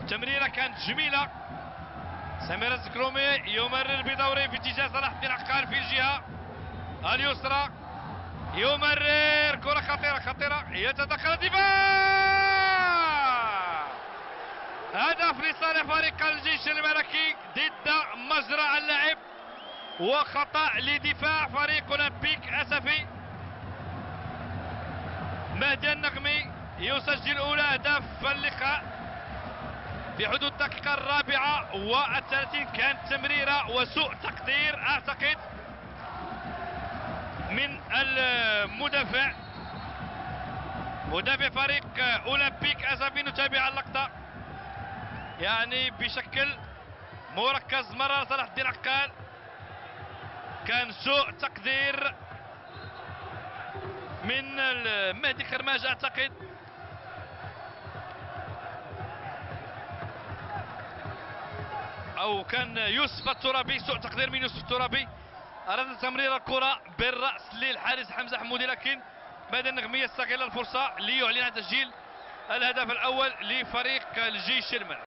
تمريرة كانت جميلة. سمير الزكرومي يمرر بدوره في اتجاه صلاح الدين عقال في الجهة اليسرى، يمرر كرة خطيرة خطيرة، يتدخل الدفاع، هدف لصالح فريق الجيش الملكي ضد مجرى اللعب، وخطأ لدفاع فريق اولمبيك اسفي. مهدي النغمي يسجل اولى اهداف اللقاء في حدود الدقيقة 34. كانت تمريرة وسوء تقدير اعتقد من المدافع، مدافع فريق اولمبيك اسفي. نتابع اللقطة يعني بشكل مركز مرة صلاح الدين عقال، كان سوء تقدير من مهدي خرماج اعتقد. او كان يوسف الترابي، سوء تقدير من يوسف الترابي. اراد تمرير الكرة بالراس للحارس حمزة حمودي، لكن مهدي النغمي يستغل الفرصة ليعلن عن تسجيل الهدف الاول لفريق الجيش الملكي.